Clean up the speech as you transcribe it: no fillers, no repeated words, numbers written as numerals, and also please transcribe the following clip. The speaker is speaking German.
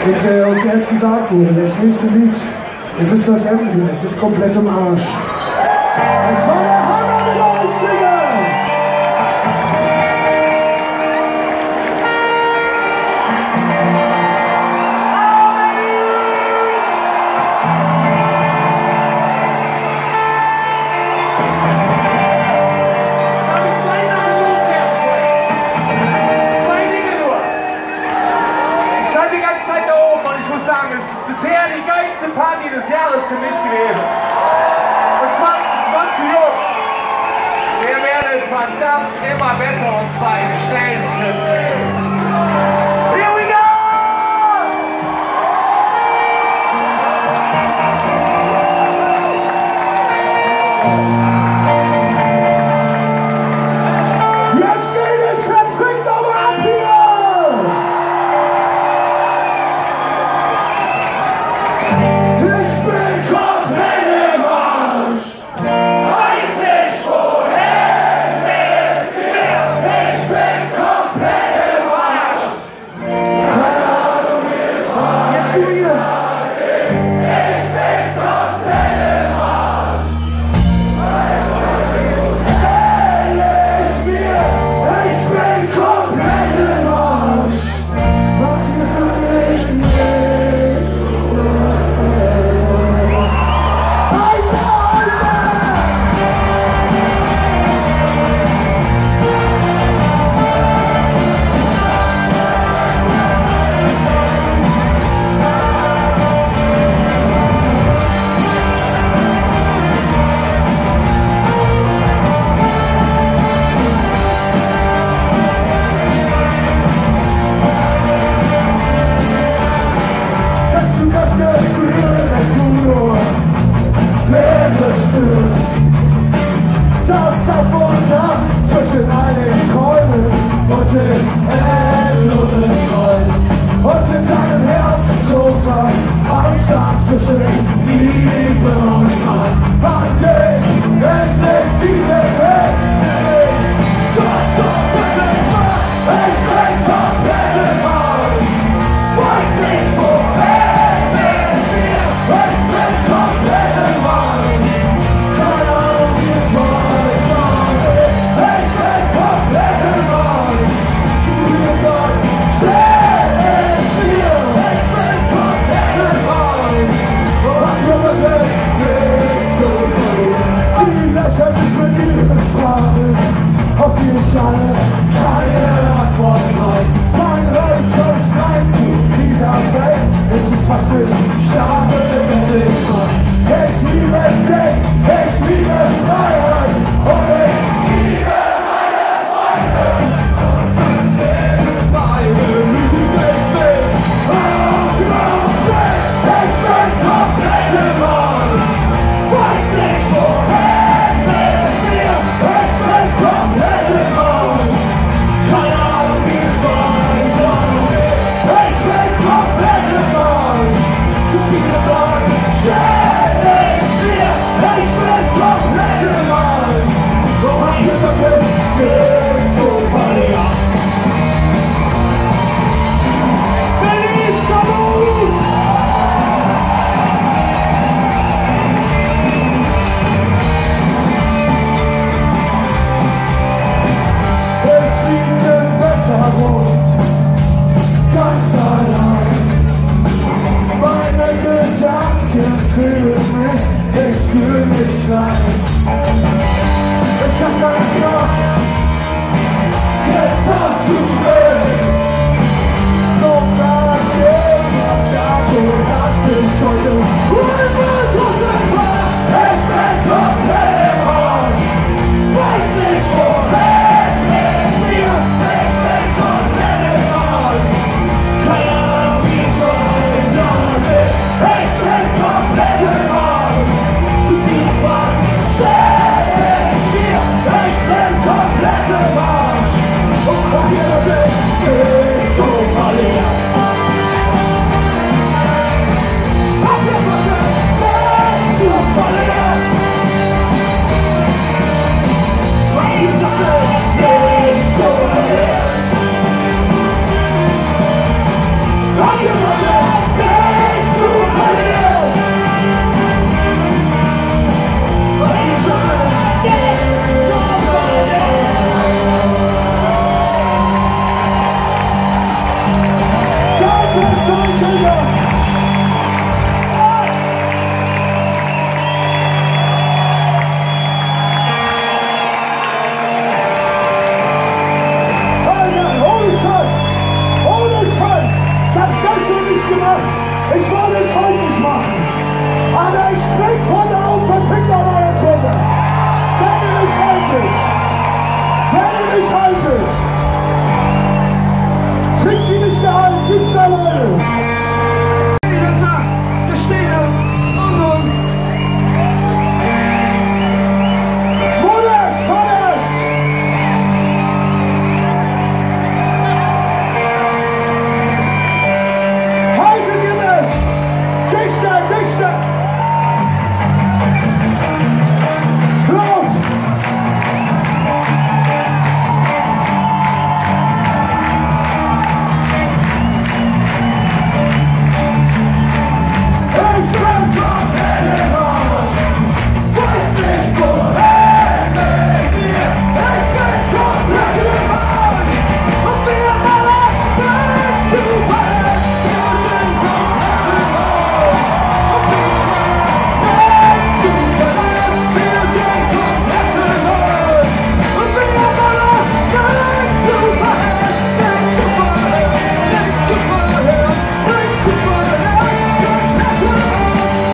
Und uns erst gesagt wurde, das nächste Lied, es ist das Ende, es ist komplett im Arsch. Es war der Hammer mit euch, Digga! Bisher die geilste Party des Jahres für mich gewesen. Und zwar zu jung. Wir werden verdammt immer besser und zwar in schnellen Schritten. Here we go! Jetzt geht es verfickt aber ab hier! Das auf und ab zwischen all den Träumen und den endlosen Träumen und den Tagen herzentoter Abstand zwischen Liebe und Hass. Wann geht endlich diese Welt? Das doch bitte mal, ich bin komplett im Arsch. Weiß nicht woher mit mir, ich bin komplett im Arsch. Keine Ahnung, wie es morgen kommt. Ich bin komplett im Arsch. Zu mir sagt, stell es mir. Ich bin komplett im Arsch. Was wird es nicht zu tun? Sie lächeln mich mit ihren Fragen, auf die ich alle keine Antworten weiß. Mein Religion ist rein zu dieser Welt. Es ist, was mich stark lebendig macht. Ich liebe dich, ich liebe Freiheit und ich liebe meine Freunde. Meine Liebe ist nicht ausgerüstet. Ich bin komplett im Arsch. Weiß nicht woher mit mir. Ich bin komplett im Arsch. Keine Ahnung, wie es weitergeht. Ich bin komplett im Arsch. Zu viel nicht gemacht. Ich wollte es heute nicht machen. Aber ich spring von da und verfick da mal jetzt runter. Wenn ihr mich haltet. Wenn ihr mich haltet. Kriegt sie nicht gehalten, gibt's da Leute.